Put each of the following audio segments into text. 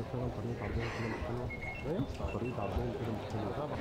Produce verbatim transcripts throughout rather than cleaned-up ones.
فعلا طريقة عرضهم كده مش حلوة. ايه؟ طريقة عرضهم كده مش حلوة طبعا.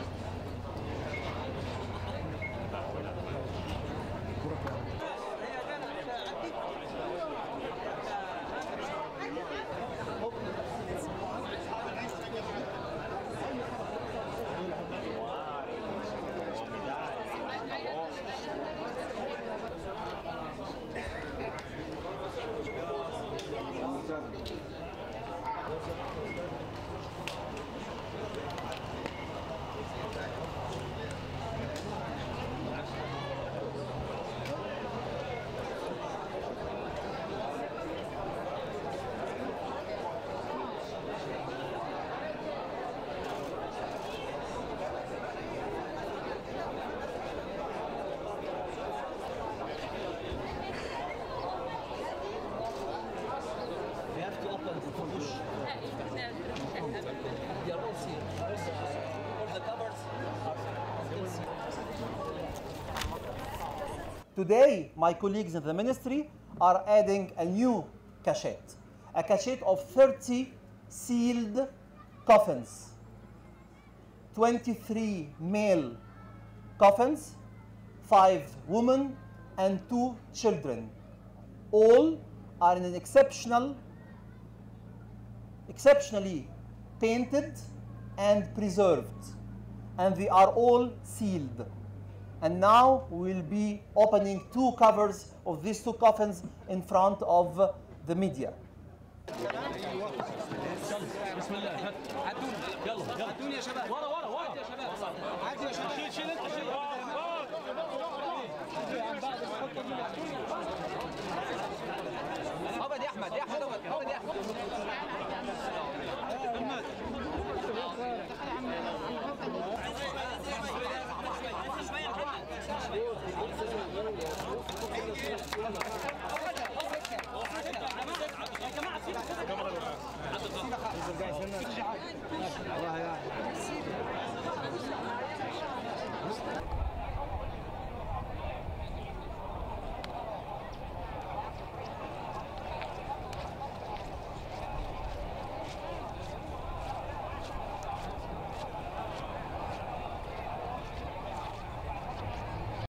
Today, my colleagues in the ministry are adding a new cachette, a cachette of thirty sealed coffins, twenty-three male coffins, five women, and two children. All are in an exceptional, exceptionally painted and preserved, and they are all sealed. And now we will be opening two covers of these two coffins in front of the media. ابد يا احمد يا احمد